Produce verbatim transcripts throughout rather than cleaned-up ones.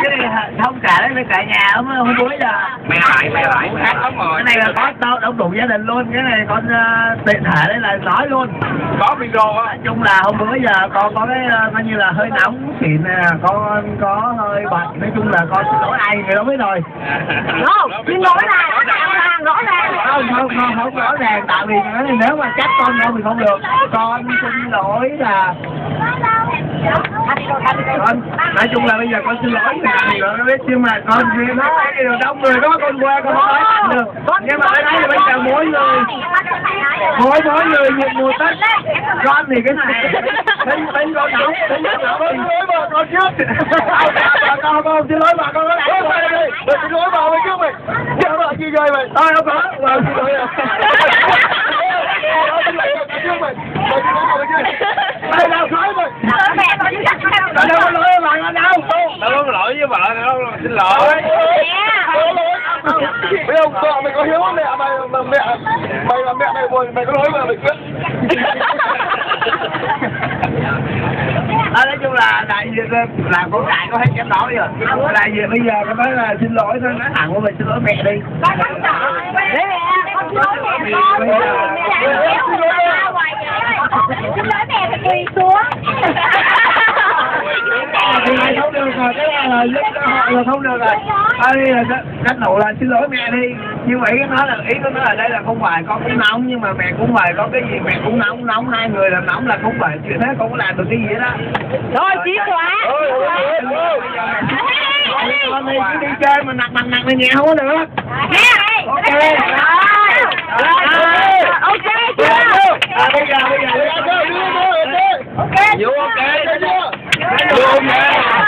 cái này không cả đấy cả nhà không không cuối giờ. Mẹ lại mẹ lại hát lắm rồi. Cái này là có đâu đâu đủ gia đình luôn, cái này con uh, tiện thể đấy là nói luôn. Có micro á. Nói chung là hôm bữa giờ con có cái uh, coi như là hơi nóng xịn nè, con có hơi bận, nói chung là con xin lỗi ai người đó biết rồi. Không, xin lỗi là rõ ràng, rõ ràng. Không, không, không, không rõ ràng, tại vì nếu mà trách con đâu thì không được. Con xin lỗi là con, nói chung là bây giờ con xin lỗi thì nó biết, nhưng mà con thì nó đông người có con qua con nói được, nhưng mà cái đấy là bây giờ mỗi người mỗi mỗi người một mùa Tết, con thì cái này tính tính con đúng tính con xin lỗi bà con trước, bà con con xin lỗi bà con có lẽ mày xin lỗi bà mày trước mày, chứ bà chi chơi mày, thôi không có, bà xin lỗi rồi. Đây đâu nói mày. Đâu có lỗi với bạn đâu. Đâu có lỗi với vợ đâu, xin lỗi. Biết không, con mày có hiếu mẹ mày mà mẹ mày là mẹ mày buồn, mày có lỗi mà mày quyết. À, nói chung là đại diện là con trai có hết chém nói rồi. Đại diện bây giờ có nói là xin lỗi thôi, nói thẳng của mình xin lỗi mẹ đi. Con không sợ. Đấy mẹ, con xin lỗi mẹ con. Mẹ xin lỗi xin lỗi mẹ phải quỳ xuống. Thì này không được rồi, cái này là giúp họ là không được rồi. À, đây là cách nụ là xin lỗi mẹ đi. Nhưng mà ý nói là ý của nó là đây là không phải con cũng nóng, nhưng mà mẹ cũng phải có cái gì mẹ cũng nóng, nóng hai người làm nóng là không phải chuyện thế, không có làm được cái gì đó. Thôi chí quá. Con đi cứ đi chơi mà nặng nặng nặng này nhẹ không có được. Ok. Ok chưa? À, bây giờ bây giờ ok. Vô ok. Vô ok.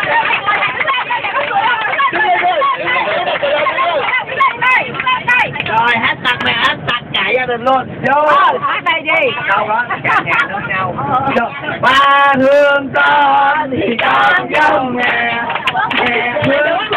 Rồi hát tặng mẹ hát tặng cả gia đình luôn. Vô. Hát đây đi. Đâu đó cả nhà nữa nhau. Ba thương con thì con giống mẹ. Mẹ thương